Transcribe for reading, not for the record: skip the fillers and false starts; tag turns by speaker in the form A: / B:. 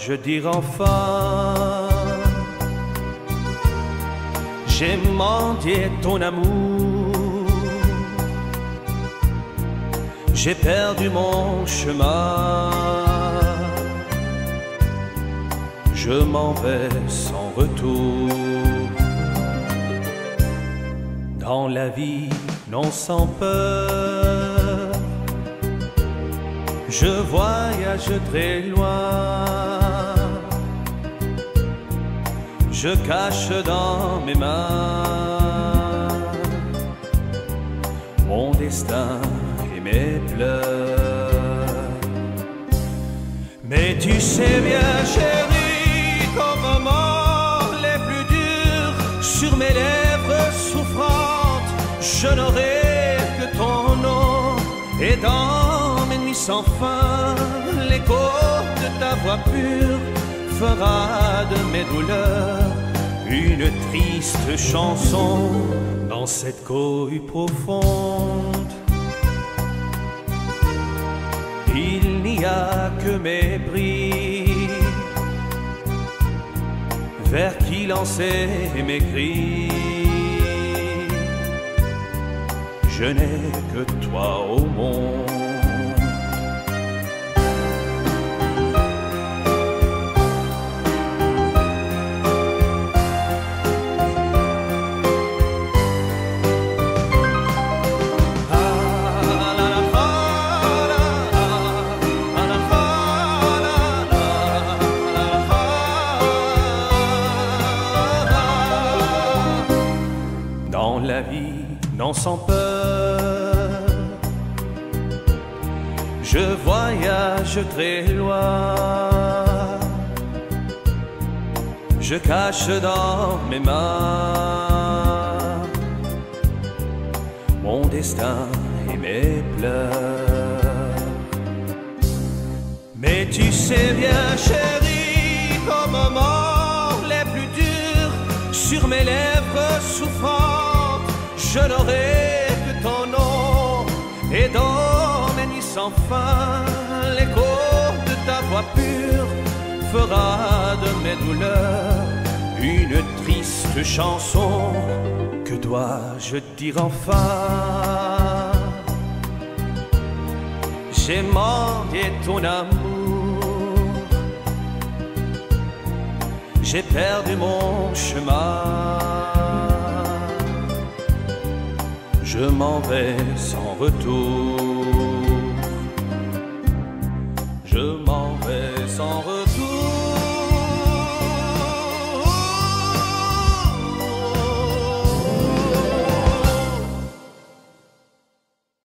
A: je dire enfin? J'ai mendié ton amour, j'ai perdu mon chemin, je m'en vais sans retour. Dans la vie, non sans peur, je voyage très loin, je cache dans mes mains mon destin et mes pleurs. Mais tu sais bien, chérie, qu'aux moments les plus durs, sur mes lèvres souffrantes, je n'aurai que ton nom, et dans mes nuits sans fin, l'écho de ta voix pure fera de mes douleurs une triste chanson dans cette cohue profonde. Il n'y a que mépris vers qui lancer mes cris. Je n'ai que toi au monde. Dans la vie, non sans peur, je voyage très loin, je cache dans mes mains mon destin et mes pleurs. Mais tu sais bien, chérie, qu'aux moments les plus durs, sur mes lèvres souffrantes, je n'aurai que ton nom, et dans mes nuits sans fin, l'écho de ta voix pure fera de mes douleurs une triste chanson. Que dois-je dire enfin? J'ai mendié ton amour, j'ai perdu mon chemin, je m'en vais sans retour.